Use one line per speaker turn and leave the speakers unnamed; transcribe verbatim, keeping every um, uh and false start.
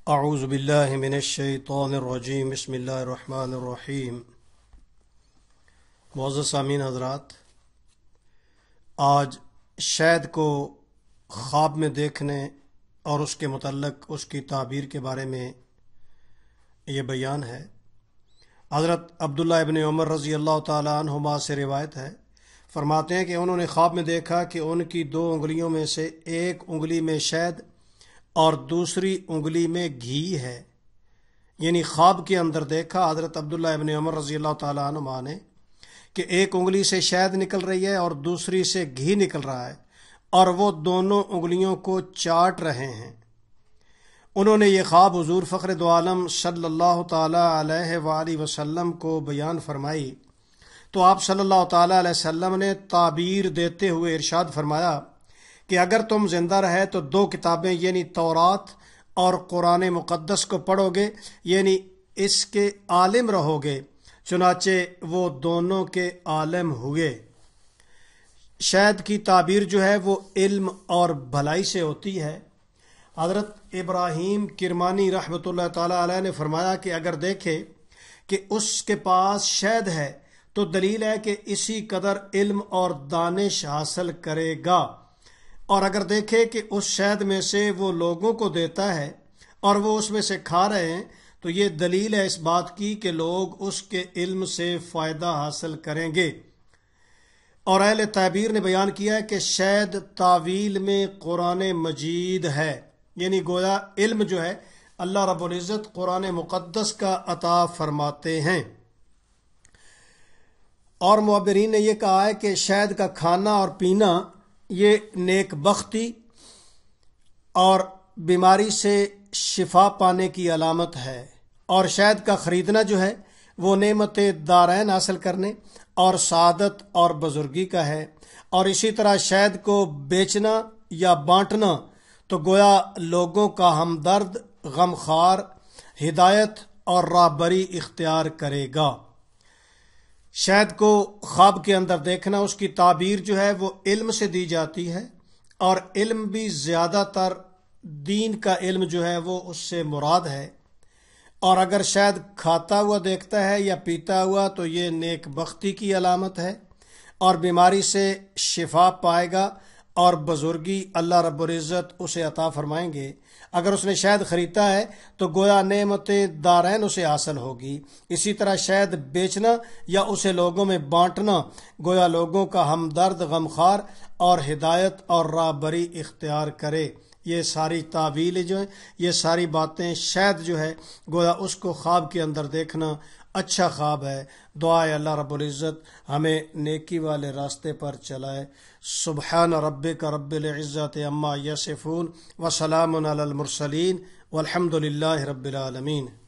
اعوذ باللہ من الشیطان الرجیم بسم اللہ الرحمن الرحیم۔ معزز سامعین حضرات، آج شہد کو خواب میں دیکھنے اور اس کے متعلق اس کی تعبیر کے بارے میں یہ بیان ہے۔ حضرت عبداللہ ابن عمر رضی اللہ تعالیٰ عنہما سے روایت ہے، فرماتے ہیں کہ انہوں نے خواب میں دیکھا کہ ان کی دو انگلیوں میں سے ایک انگلی میں شہد اور دوسری انگلی میں گھی ہے۔ یعنی خواب کے اندر دیکھا حضرت عبداللہ ابن عمر رضی اللہ تعالیٰ عنہما نے کہ ایک انگلی سے شہد نکل رہی ہے اور دوسری سے گھی نکل رہا ہے، اور وہ دونوں انگلیوں کو چاٹ رہے ہیں۔ انہوں نے یہ خواب حضور فخر دو عالم صلی اللہ تعالیٰ علیہ وآلہ وسلم کو بیان فرمائی تو آپ صلی اللہ تعالیٰ علیہ وسلم نے تعبیر دیتے ہوئے ارشاد فرمایا کہ اگر تم زندہ رہے تو دو کتابیں یعنی تورات اور قرآن مقدس کو پڑھو گے، یعنی اس کے عالم رہو گے۔ چنانچہ وہ دونوں کے عالم ہوئے۔ شہد کی تعبیر جو ہے وہ علم اور بھلائی سے ہوتی ہے۔ حضرت ابراہیم کرمانی رحمۃ اللہ تعالیٰ علیہ نے فرمایا کہ اگر دیکھے کہ اس کے پاس شہد ہے تو دلیل ہے کہ اسی قدر علم اور دانش حاصل کرے گا، اور اگر دیکھے کہ اس شہد میں سے وہ لوگوں کو دیتا ہے اور وہ اس میں سے کھا رہے ہیں تو یہ دلیل ہے اس بات کی کہ لوگ اس کے علم سے فائدہ حاصل کریں گے۔ اور اہل تعبیر نے بیان کیا ہے کہ شہد تعویل میں قرآن مجید ہے، یعنی گویا علم جو ہے اللہ رب العزت قرآن مقدس کا عطا فرماتے ہیں۔ اور معبرین نے یہ کہا ہے کہ شہد کا کھانا اور پینا یہ نیک بختی اور بیماری سے شفا پانے کی علامت ہے، اور شہد کا خریدنا جو ہے وہ نعمت دارین حاصل کرنے اور سعادت اور بزرگی کا ہے، اور اسی طرح شہد کو بیچنا یا بانٹنا تو گویا لوگوں کا ہمدرد، غمخوار، ہدایت اور راہبری اختیار کرے گا۔ شہد کو خواب کے اندر دیکھنا، اس کی تعبیر جو ہے وہ علم سے دی جاتی ہے، اور علم بھی زیادہ تر دین کا علم جو ہے وہ اس سے مراد ہے۔ اور اگر شہد کھاتا ہوا دیکھتا ہے یا پیتا ہوا تو یہ نیک بختی کی علامت ہے، اور بیماری سے شفا پائے گا اور بزرگی اللہ رب العزت اسے عطا فرمائیں گے۔ اگر اس نے شہد خریدا ہے تو گویا نعمت دارین اسے حاصل ہوگی۔ اسی طرح شہد بیچنا یا اسے لوگوں میں بانٹنا گویا لوگوں کا ہمدرد، غمخوار اور ہدایت اور راہبری اختیار کرے۔ یہ ساری تعویل جو ہیں، یہ ساری باتیں، شہد جو ہے گویا اس کو خواب کے اندر دیکھنا اچھا خواب ہے۔ دعا ہے اللہ رب العزت ہمیں نیکی والے راستے پر چلائے۔ سبحان ربک رب العزت عما یصفون وسلام علی المرسلین والحمد للہ رب العالمین۔